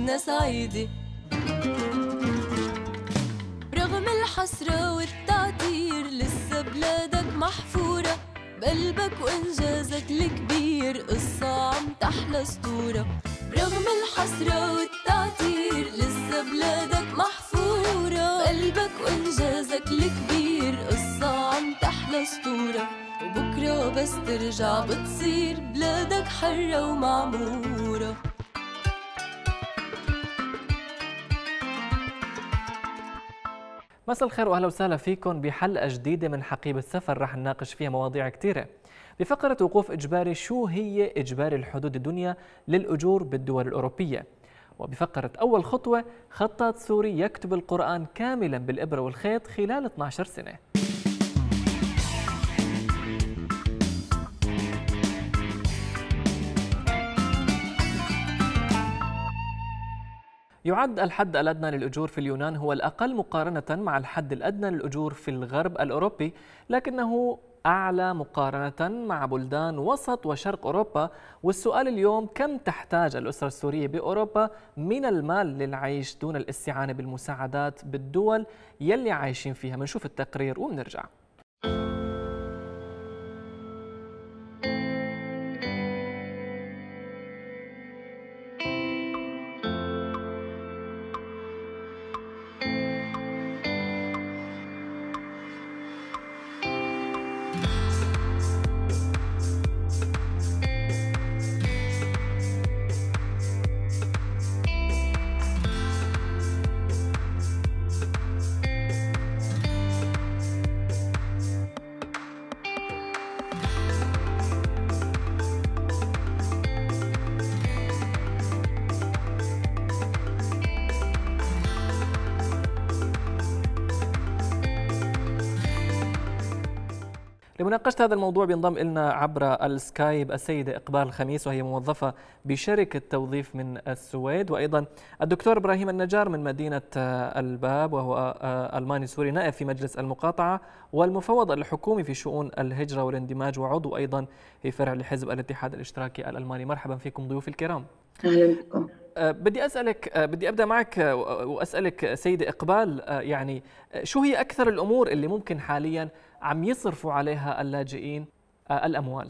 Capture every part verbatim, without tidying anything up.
بلدنا سعيدة. رغم الحسرة والتعتير لسه بلادك محفورة، بقلبك وإنجازك الكبير قصة عم تحلى سطورة. رغم الحسرة والتعتير لسه بلادك محفورة، بقلبك وإنجازك الكبير قصة عم تحلى سطورة. وبكرة بس ترجع بتصير بلادك حرة ومعمورة. مساء الخير واهلا وسهلا فيكم بحلقه جديده من حقيبه سفر رح نناقش فيها مواضيع كثيره. بفقره وقوف اجباري، شو هي اجباري الحدود الدنيا للاجور بالدول الاوروبيه؟ وبفقره اول خطوه، خطاط سوري يكتب القران كاملا بالابره والخيط خلال اثنعش سنه. يعد الحد الأدنى للأجور في اليونان هو الأقل مقارنة مع الحد الأدنى للأجور في الغرب الأوروبي، لكنه أعلى مقارنة مع بلدان وسط وشرق أوروبا. والسؤال اليوم، كم تحتاج الأسرة السورية بأوروبا من المال للعيش دون الاستعانة بالمساعدات بالدول يلي عايشين فيها؟ منشوف التقرير وبنرجع. لمناقشة هذا الموضوع بينضم لنا عبر السكايب السيدة إقبال الخميس، وهي موظفة بشركة توظيف من السويد، وأيضا الدكتور إبراهيم النجار من مدينة الباب، وهو ألماني سوري نائب في مجلس المقاطعة والمفوض الحكومي في شؤون الهجرة والاندماج، وعضو أيضا في فرع لحزب الاتحاد الاشتراكي الألماني. مرحبا فيكم ضيوف الكرام. أهلا بكم. بدي أسألك بدي أبدأ معك وأسألك سيدة إقبال، يعني شو هي أكثر الأمور اللي ممكن حاليا عم يصرفوا عليها اللاجئين الأموال؟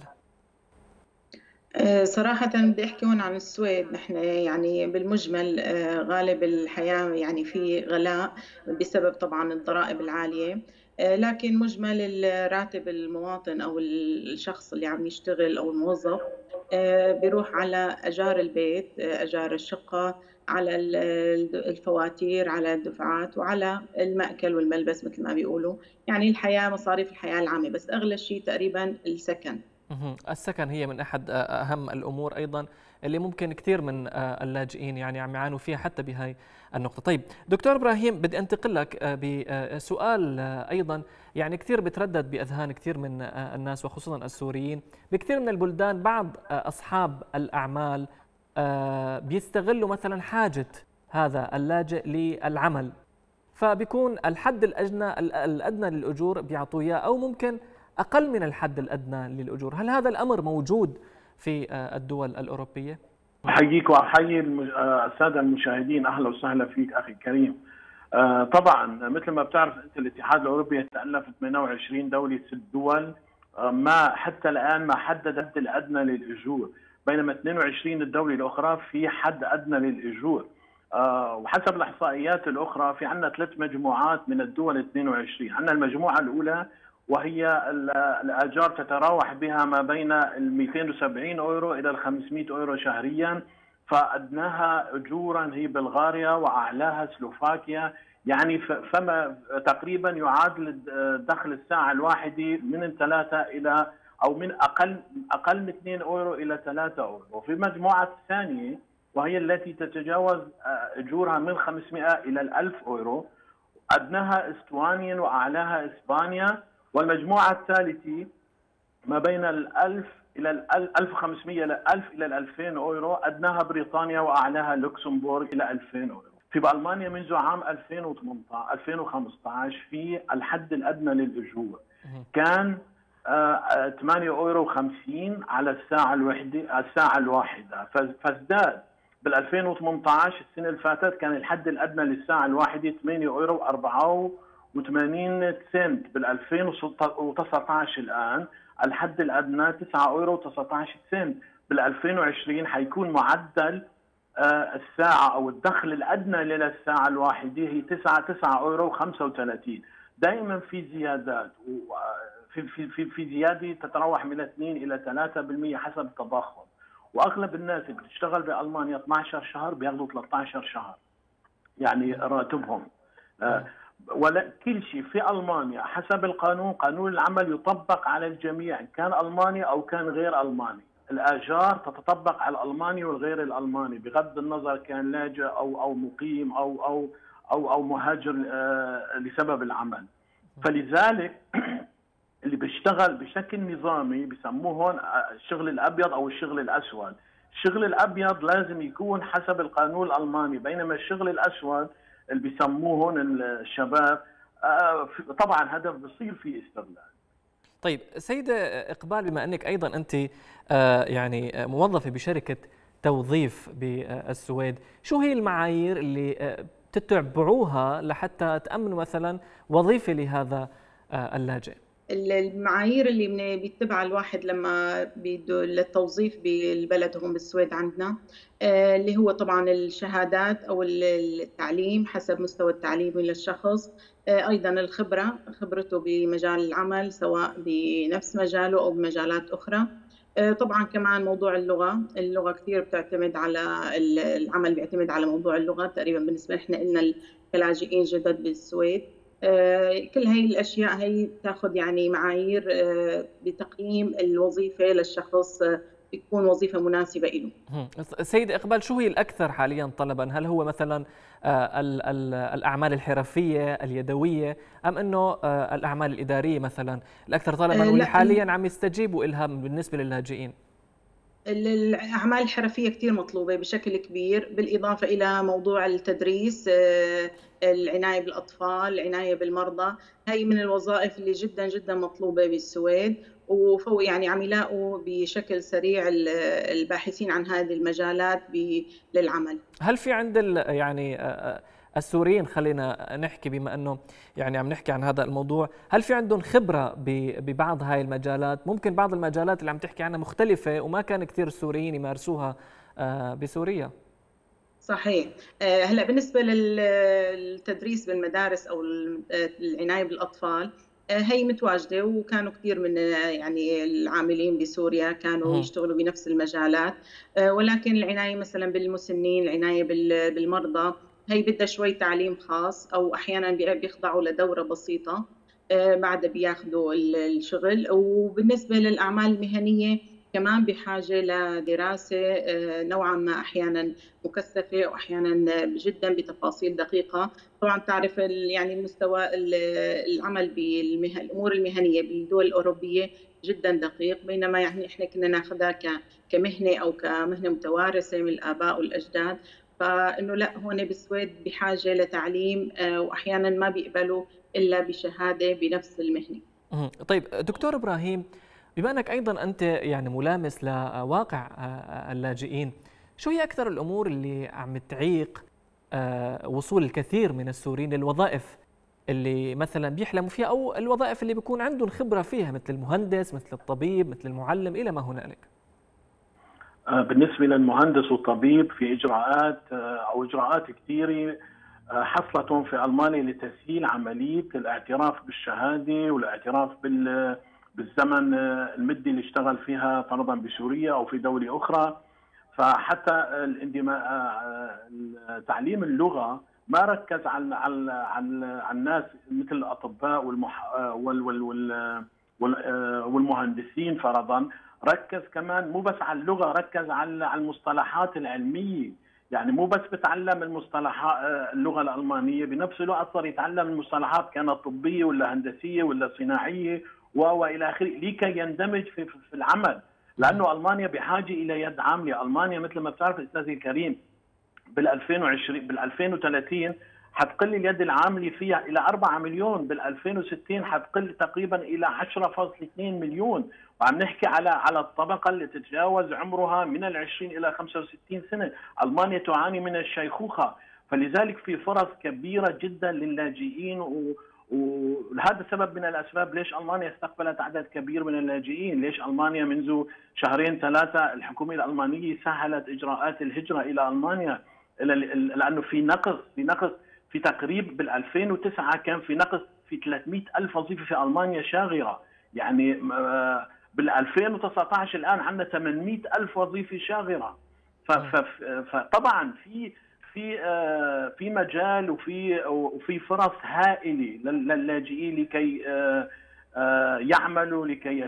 صراحة بدي أحكي هون عن السويد. نحن يعني بالمجمل غالب الحياة يعني في غلاء بسبب طبعا الضرائب العالية، لكن مجمل الراتب المواطن أو الشخص اللي عم يشتغل أو الموظف بيروح على أجار البيت، أجار الشقة، على الفواتير، على الدفعات، وعلى المأكل والملبس مثل ما بيقولوا، يعني الحياة، مصاريف الحياة العامة، بس أغلى شيء تقريبا السكن. السكن هي من أحد أهم الأمور أيضا اللي ممكن كثير من اللاجئين يعني عم يعانوا فيها حتى بهاي النقطة. طيب دكتور إبراهيم، بدي أنتقل لك بسؤال أيضا يعني كثير بتردد بأذهان كثير من الناس وخصوصا السوريين. بكثير من البلدان بعض أصحاب الأعمال بيستغلوا مثلا حاجة هذا اللاجئ للعمل، فبيكون الحد الأدنى الأدنى للأجور بيعطوه إياه، أو ممكن أقل من الحد الأدنى للأجور. هل هذا الأمر موجود في الدول الأوروبية؟ أحييك وأحيي السادة المشاهدين. أهلا وسهلا فيك أخي الكريم. طبعا مثل ما بتعرف أنت، الاتحاد الأوروبي يتألف ثمانية وعشرين دولة، ست دول ما حتى الآن ما حدد الحد الأدنى للأجور، بينما اثنين وعشرين الدولة الأخرى في حد أدنى للأجور. وحسب الإحصائيات الأخرى في عندنا ثلاث مجموعات من الدول اثنين وعشرين. عندنا المجموعة الأولى وهي الآجار تتراوح بها ما بين ال مئتين وسبعين أورو إلى ال خمسمئة أورو شهريا، فأدناها أجورا هي بلغاريا وأعلاها سلوفاكيا، يعني فما تقريبا يعادل دخل الساعة الواحدة من ثلاثة إلى أو من أقل أقل من اثنين أورو إلى ثلاثة أورو. وفي المجموعة الثانية وهي التي تتجاوز أجورها من خمسمئة إلى الألف أورو، أدناها إستوانيا وأعلاها إسبانيا. والمجموعة الثالثة ما بين الألف إلى الألف وخمسمئة إلى ألف إلى الألفين أورو، أدناها بريطانيا وأعلاها لوكسمبورغ إلى ألفين أورو. في ألمانيا منذ عام ألفين وثمانية عشر ألفين وخمسة عشر في الحد الأدنى للأجور كان ثمانية أورو وخمسين على الساعة الواحدة الساعة الواحدة، فازداد بال ألفين وثمانية عشر السنه اللي فاتت كان الحد الادنى للساعه الواحده ثمانية يورو وأربعة وثمانين سنت. بال ألفين وتسعة عشر الان الحد الادنى تسعة يورو وتسعة عشر سنت. بال ألفين وعشرين حيكون معدل الساعه او الدخل الادنى للساعه الواحده هي تسعة يورو وخمسة وثلاثين. دائما في زيادات، في في في في زياده تتراوح من اثنين الى ثلاثة بالمئة حسب التضخم. واغلب الناس اللي بتشتغل بالمانيا اثني عشر شهر بياخذوا ثلاثة عشر شهر يعني راتبهم. آه ولا كل شيء في المانيا حسب القانون، قانون العمل يطبق على الجميع كان الماني او كان غير الماني. الاجار تتطبق على الالماني والغير الالماني بغض النظر كان لاجئ او او مقيم او او او او مهاجر آه لسبب العمل. فلذلك اللي بيشتغل بشكل نظامي بسموه الشغل الابيض او الشغل الاسود. الشغل الابيض لازم يكون حسب القانون الالماني، بينما الشغل الاسود اللي بسموه الشباب طبعا هذا بصير فيه استغلال. طيب سيدة إقبال، بما أنك أيضا أنت يعني موظفة بشركة توظيف بالسويد، شو هي المعايير اللي تتبعوها لحتى تأمنوا مثلا وظيفة لهذا اللاجئ؟ المعايير اللي بيتبعها الواحد لما بده للتوظيف بالبلد هون بالسويد عندنا اللي هو طبعا الشهادات او التعليم حسب مستوى التعليم للشخص، ايضا الخبره خبرته بمجال العمل سواء بنفس مجاله او بمجالات اخرى. طبعا كمان موضوع اللغه، اللغه كثير بتعتمد على العمل، بيعتمد على موضوع اللغه تقريبا بالنسبه احنا لنا كلاجئين جدد بالسويد. كل هاي الأشياء هي تأخذ يعني معايير بتقييم الوظيفة للشخص تكون وظيفة مناسبة له. سيدة إقبال، شو هي الأكثر حاليا طلبا؟ هل هو مثلا الأعمال الحرفية اليدوية أم أنه الأعمال الإدارية مثلا الأكثر طلبا واللي حاليا عم يستجيبوا إلها بالنسبة للاجئين؟ الأعمال الحرفية كثير مطلوبة بشكل كبير، بالإضافة إلى موضوع التدريس، العناية بالأطفال، العناية بالمرضى. هي من الوظائف اللي جدا جدا مطلوبة بالسويد، وفوق يعني عم يلاقوا بشكل سريع الباحثين عن هذه المجالات للعمل. هل في عند يعني السوريين، خلينا نحكي بما أنه يعني عم نحكي عن هذا الموضوع، هل في عندهم خبرة ببعض هاي المجالات؟ ممكن بعض المجالات اللي عم تحكي عنها مختلفة وما كان كثير السوريين يمارسوها بسوريا. صحيح. هلا بالنسبة للتدريس بالمدارس أو العناية بالأطفال هي متواجدة، وكانوا كثير من يعني العاملين بسوريا كانوا يشتغلوا بنفس المجالات، ولكن العناية مثلا بالمسنين، العناية بالمرضى هي بدها شوي تعليم خاص، أو أحيانا بيخضعوا لدورة بسيطة بعد بياخذوا الشغل. وبالنسبة للأعمال المهنية كمان بحاجة لدراسة نوعا ما أحيانا مكثفة وأحيانا جدا بتفاصيل دقيقة. طبعا تعرف يعني مستوى العمل بالأمور المهنية بالدول الأوروبية جدا دقيق، بينما يعني إحنا كنا ناخذها كمهنة أو كمهنة متوارثة من الآباء والأجداد. فإنه لا، هون بالسويد بحاجة لتعليم، وأحيانا ما بيقبلوا إلا بشهادة بنفس المهنة. طيب دكتور إبراهيم، بما أنك أيضا أنت يعني ملامس لواقع اللاجئين، شو هي أكثر الأمور اللي عم تعيق وصول الكثير من السوريين للوظائف اللي مثلا بيحلموا فيها، أو الوظائف اللي بيكون عندهم خبرة فيها مثل المهندس، مثل الطبيب، مثل المعلم إلى ما هنالك؟ بالنسبة للمهندس والطبيب في إجراءات أو إجراءات كثيرة حصلت في ألمانيا لتسهيل عملية الاعتراف بالشهادة والاعتراف بال بالزمن المدة اللي اشتغل فيها فرضا بسوريا أو في دولة أخرى. فحتى تعليم اللغة ما ركز على على على الناس مثل الأطباء والمح والمهندسين فرضا، ركز كمان مو بس على اللغة، ركز على على المصطلحات العلمية. يعني مو بس بتعلم المصطلحات اللغة الألمانية، بنفس الوقت صار يتعلم المصطلحات كانت طبية ولا هندسية ولا صناعية والى اخره لكي يندمج في في العمل، لانه المانيا بحاجه الى يد عامله. المانيا مثل ما بتعرف استاذي الكريم بال ألفين وعشرين بال ألفين وثلاثين حتقل اليد العامله فيها الى أربعة مليون، بال ألفين وستين حتقل تقريبا الى عشرة فاصلة اثنين مليون، وعم نحكي على على الطبقه اللي تتجاوز عمرها من العشرين الى خمسة وستين سنه. المانيا تعاني من الشيخوخه، فلذلك في فرص كبيره جدا للاجئين، و وهذا سبب من الاسباب ليش المانيا استقبلت عدد كبير من اللاجئين، ليش المانيا منذ شهرين ثلاثه الحكومه الالمانيه سهلت اجراءات الهجره الى المانيا، لانه في نقص في نقص في تقريب بال ألفين وتسعة كان في نقص في ثلاثمئة ألف وظيفه في المانيا شاغره، يعني بال ألفين وتسعة عشر الان عندنا ثمانمئة ألف وظيفه شاغره. فطبعا في في في مجال وفي وفي فرص هائله للاجئين لكي يعملوا، لكي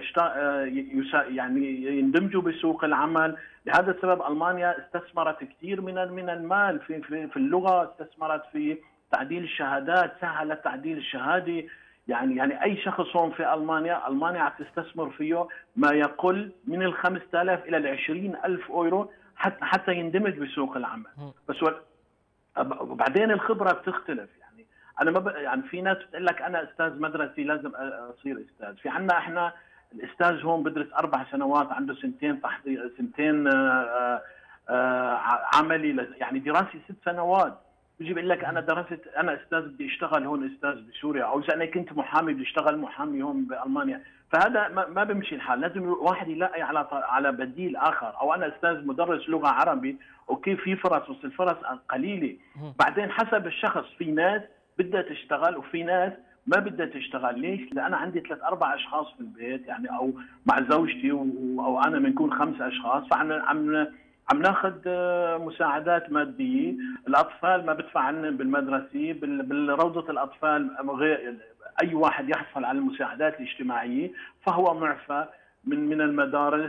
يعني يندمجوا بسوق العمل. لهذا السبب المانيا استثمرت كثير من من المال في في في اللغه، استثمرت في تعديل الشهادات، سهلت تعديل الشهاده. يعني يعني اي شخص هون في المانيا، المانيا عم تستثمر فيه ما يقل من ال خمسة آلاف الى ال عشرين ألف اورو حتى حتى يندمج بسوق العمل. بس وبعدين الخبره بتختلف، يعني انا ما ب... يعني في ناس بتقول لك انا استاذ مدرسي لازم اصير استاذ، في عندنا احنا الاستاذ هون بدرس اربع سنوات، عنده سنتين تحضير، سنتين آآ آآ عملي، يعني دراسي ست سنوات. بيجي بيقول لك انا درست، انا استاذ بدي اشتغل هون استاذ بسوريا، او اذا انا كنت محامي بدي اشتغل محامي هون بالمانيا. فهذا ما بيمشي الحال، لازم الواحد يلاقي على على بديل اخر. او انا استاذ مدرس لغه عربي، اوكي في فرص بس الفرص قليله. بعدين حسب الشخص، في ناس بدها تشتغل وفي ناس ما بدها تشتغل. ليش؟ لأن أنا عندي ثلاث أربع أشخاص في البيت، يعني أو مع زوجتي أو أنا بنكون خمس أشخاص، فعم عم عم ناخذ مساعدات مادية. الأطفال ما بدفع عنهم بالمدرسة، بالروضة الأطفال أي واحد يحصل على المساعدات الاجتماعية فهو معفى من من المدارس،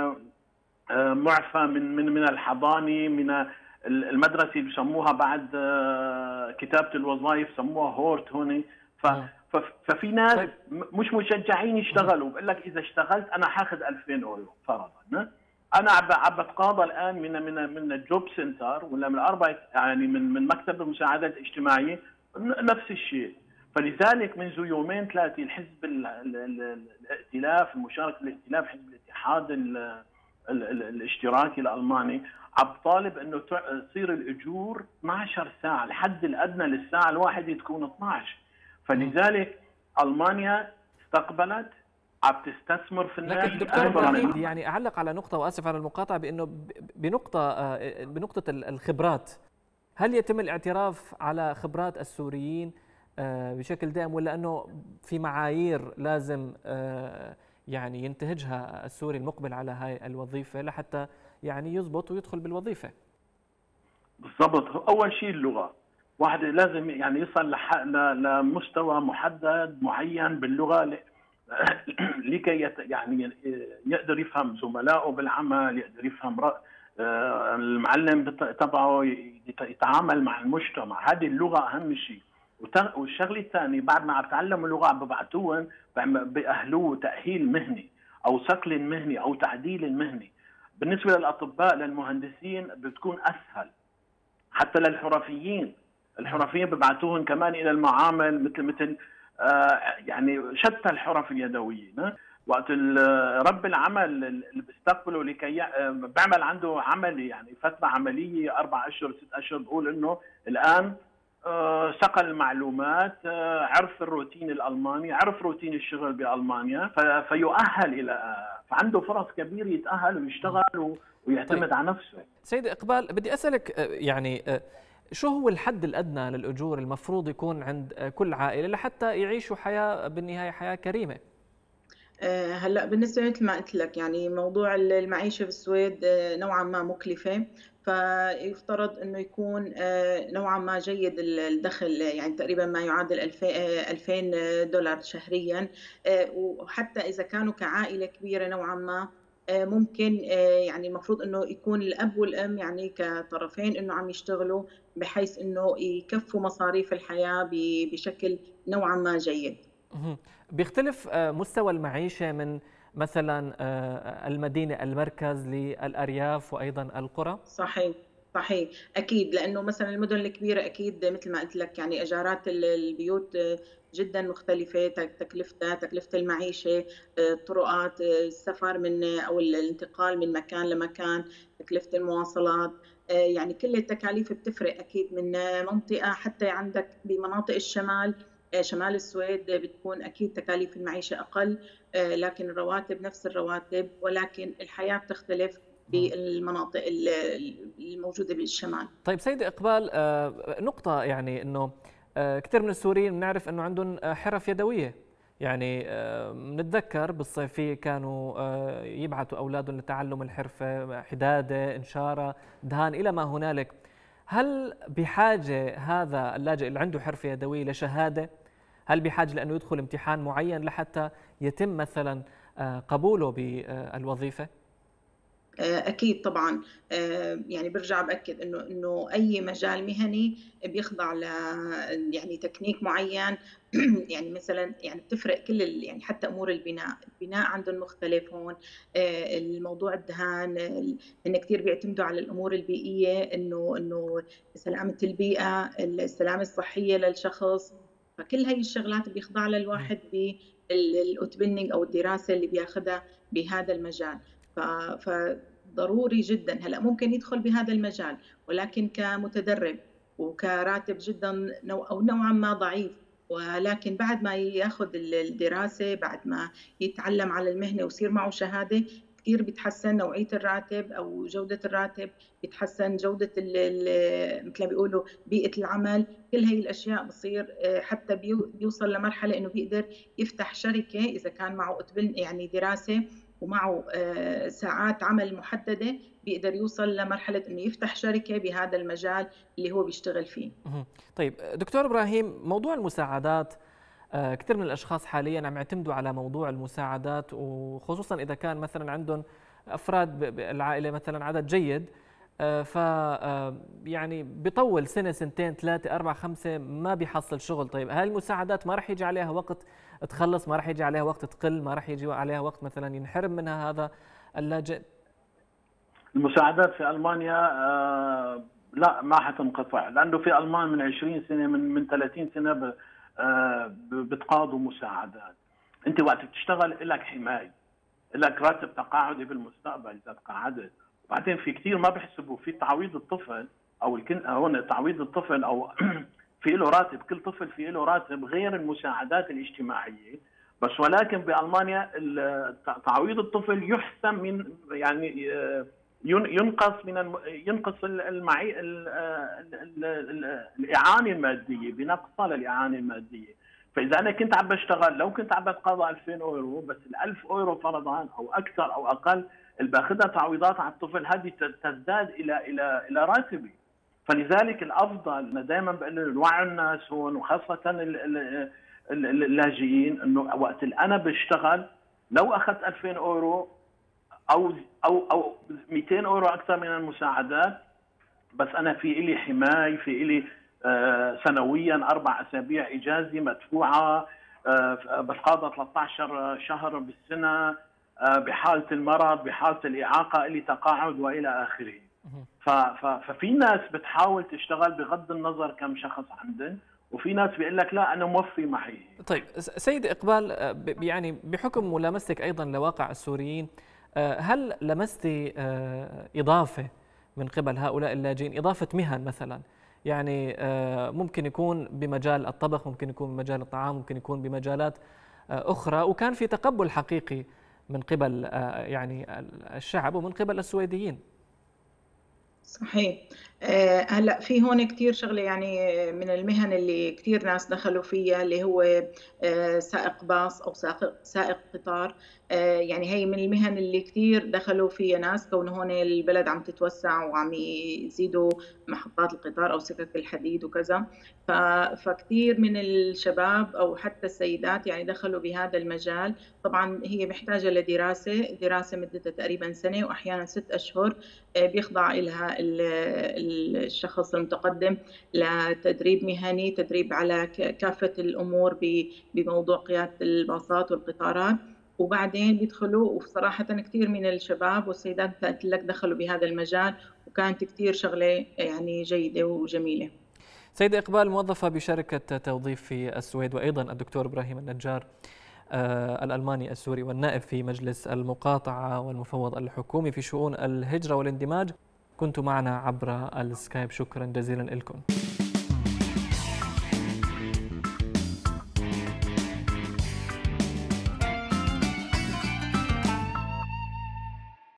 معفى من من من الحضانة، من المدرسة اللي بسموها بعد كتابة الوظائف سموها هورت هون. ففي ناس طيب. مش مشجعين يشتغلوا، بقول لك اذا اشتغلت انا حاخذ ألفين اورو فرضا. انا عم بتقاضى الان من من من الجوب سنتر ولا من الاربع، يعني من من مكتب المساعدات الاجتماعيه نفس الشيء. فلذلك منذ يومين ثلاثه الحزب الائتلاف، المشاركه الائتلاف، حزب الاتحاد ال ال ال الاشتراكي الالماني، عم طالب انه تصير الاجور اثنعش ساعه، الحد الادنى للساعه الواحده تكون اثنعش. فلذلك المانيا استقبلت، عم تستثمر في الناس. لكن دكتور ابراهيم يعني اعلق على نقطه، واسف على المقاطعه، بانه بنقطه بنقطه الخبرات، هل يتم الاعتراف على خبرات السوريين بشكل دائم، ولا انه في معايير لازم يعني ينتهجها السوري المقبل على هاي الوظيفه لحتى يعني يضبط ويدخل بالوظيفه؟ بالضبط. اول شيء اللغه، واحد لازم يعني يصل لمستوى محدد معين باللغه لكي يعني يقدر يفهم زملائه بالعمل، يقدر يفهم المعلم تبعه، يتعامل مع المجتمع. هذه اللغه اهم شيء. والشغله الثانيه، بعد ما عم يتعلموا اللغه عم ببعثوهم باهلوه تاهيل مهني او صقل مهني او تعديل مهني. بالنسبه للاطباء للمهندسين بتكون اسهل، حتى للحرفيين، الحرفيين ببعثوهم كمان الى المعامل مثل مثل آه يعني شتى الحرف اليدويه. وقت رب العمل اللي بيستقبله لكي بيعمل عنده عملي، يعني فتره عمليه اربع اشهر ست اشهر، بقول انه الان آه سقل المعلومات، آه عرف الروتين الالماني، عرف روتين الشغل بالمانيا، فيؤهل الى فعنده فرص كبيره يتاهل ويشتغل ويعتمد طيب. على نفسه. سيد اقبال، بدي اسالك يعني شو هو الحد الادنى للاجور المفروض يكون عند كل عائله لحتى يعيشوا حياه بالنهايه حياه كريمه؟ هلا بالنسبه مثل ما قلت لك، يعني موضوع المعيشه في السويد نوعا ما مكلفه، فيفترض انه يكون نوعا ما جيد الدخل، يعني تقريبا ما يعادل ألفين دولار شهريا. وحتى اذا كانوا كعائله كبيره نوعا ما ممكن يعني المفروض انه يكون الاب والام يعني كطرفين انه عم يشتغلوا بحيث انه يكفوا مصاريف الحياه بشكل نوعا ما جيد. بيختلف مستوى المعيشه من مثلا المدينه المركز للارياف وايضا القرى؟ صحيح صحيح، أكيد، لأنه مثلًا المدن الكبيرة أكيد مثل ما قُلت لك يعني إيجارات ال البيوت جدًا مختلفة، ت تكلفتها، تكلفة المعيشة، آآ الطرقات، آه، السفر من أو ال الانتقال من مكان لمكان، تكلفة المواصلات، آآ يعني كل التكاليف بتفرق أكيد من منطقة، حتى عندك بمناطق الشمال، آآ شمال السويد بتكون أكيد تكاليف المعيشة أقل، آآ لكن الرواتب نفس الرواتب، ولكن الحياة بتختلف مم. بالمناطق ال ال الموجودة بالشمال. طيب سيدة إقبال، آه، نقطة يعني أنه آه، كثير من السوريين بنعرف أنه عندهم آه، حرف يدوية. يعني آه، بنتذكر بالصيفية كانوا آه، يبعثوا أولادهم لتعلم الحرفة، حدادة، إنشارة، دهان، إلى ما هنالك. هل بحاجة هذا اللاجئ اللي عنده حرفة يدوية لشهادة؟ هل بحاجة لأنه يدخل امتحان معين لحتى يتم مثلا آه، قبوله بالوظيفة؟ أكيد طبعًا، آآ يعني بارجع بأكد إنه إنه أي مجال مهني بيخضع ل يعني تكنيك معيّن يعني مثلًا يعني بتفرق كل ال يعني حتى أمور البناء، البناء عندهم مختلف هون، آآ الموضوع الدهان، ال هن كتير بيعتمدوا على الأمور البيئية، إنه إنه سلامة البيئة، السلامة الصحية للشخص، فكل هاي الشغلات بيخضع لها الواحد بال الoutbildning أو الدراسة اللي بياخدها بهذا المجال. ف فضروري جدًا، هلأ ممكن يدخل بهذا المجال، ولكن كمتدرب وكراتب جدًا نوع أو نوعًا ما ضعيف، ولكن بعد ما ياخد ال الدراسة، بعد ما يتعلم على المهنة ويصير معه شهادة، كتير بيتحسن نوعية الراتب أو جودة الراتب، بيتحسن جودة ال ال مثل ما بيقولوا بيئة العمل، كل هي الأشياء بتصير، آآ حتى بيو بيوصل لمرحلة إنه بيقدر يفتح شركة إذا كان معه أتبن يعني دراسة ومعه آه، ساعات عمل محددة، بيقدر يوصل لمرحلة إنه يفتح شركة بهذا المجال اللي هو بيشتغل فيه. مهم. طيب دكتور إبراهيم، موضوع المساعدات، آه، كثير من الأشخاص حاليا عم يعتمدوا على موضوع المساعدات، وخصوصا إذا كان مثلا عندهم أفراد بالعائلة مثلا عدد جيد، آه، ف آه، يعني بيطول سنة سنتين ثلاثة أربعة خمسة ما بيحصل شغل. طيب هاي المساعدات ما راح يجي عليها وقت تخلص؟ ما راح يجي عليها وقت تقل؟ ما راح يجي عليها وقت مثلا ينحرم منها هذا اللاجئ؟ المساعدات في المانيا آه لا ما حتنقطع، لانه في المان من عشرين سنه من من ثلاثين سنه ب- آه ب- بتقاضوا مساعدات. انت وقت بتشتغل لك حمايه، لك راتب تقاعدي بالمستقبل اذا تقاعدت. وبعدين في كثير ما بيحسبوا في تعويض الطفل او الكن هون تعويض الطفل او في له راتب، كل طفل في له راتب غير المساعدات الاجتماعيه. بس ولكن بالمانيا ال- تعويض الطفل يحسم من يعني آه، ين- ينقص من الم- ينقص ال- المعي ال- ال- ال- ال- الاعانه الماديه، بنقصها للاعانه الماديه. فاذا انا كنت عم بشتغل، لو كنت عم بتقاضى ألفين اورو، بس ال ألف اورو فرضا او اكثر او اقل اللي باخذها تعويضات على الطفل، هذه تزداد الى الى الى راتبي. فلذلك الافضل، انا دائما بقول لهم وعوا الناس هون، وخاصه ال- ال- ال- اللاجئين، انه وقت اللي انا بشتغل لو اخذت ألفين اورو او او او مئتين اورو اكثر من المساعدات، بس انا في لي حمايه، في لي آه، سنويا اربع اسابيع اجازه مدفوعه، آه، بتقاضى ثلاثة عشر شهر بالسنه، آه، بحاله المرض، بحاله الاعاقه لي تقاعد والى اخره. ف- ف- ففي ناس بتحاول تشتغل بغض النظر كم شخص عندن، وفي ناس بيقول لك لا انا موفي معي. طيب سيد إقبال، آه، ب- يعني بحكم ملامستك أيضا لواقع السوريين، آه، هل لمستي آه، إضافة من قبل هؤلاء اللاجئين، إضافة مهن مثلا؟ يعني آه، ممكن يكون بمجال الطبخ، ممكن يكون بمجال الطعام، ممكن يكون بمجالات آه، أخرى، وكان في تقبل حقيقي من قبل آه، يعني الشعب ومن قبل السويديين. صحيح. آه، هلا في هون كتير شغله يعني من المهن اللي كتير ناس دخلوا فيها، اللي هو آه، سائق باص او سائق سائق قطار. آه، يعني هي من المهن اللي كتير دخلوا فيها ناس، كونه هون البلد عم تتوسع وعم يزيدوا محطات القطار او سكك الحديد وكذا. ف- فكتير من الشباب او حتى السيدات يعني دخلوا بهذا المجال. طبعا هي محتاجه لدراسه، دراسه مدتها تقريبا سنه واحيانا ست اشهر، بيخضع لها الشخص المتقدم لتدريب مهني، تدريب على كافة الأمور بموضوع قيادة الباصات والقطارات. وبعدين بيدخلوا، وصراحة كثير من الشباب والسيدات قلت لك دخلوا بهذا المجال، وكانت كثير شغلة يعني جيدة وجميلة. سيدة إقبال، موظفة بشركة توظيف في السويد، وأيضا الدكتور إبراهيم النجار آه الألماني السوري والنائب في مجلس المقاطعة والمفوض الحكومي في شؤون الهجرة والاندماج، كنت معنا عبر السكايب. شكرا جزيلا لكم.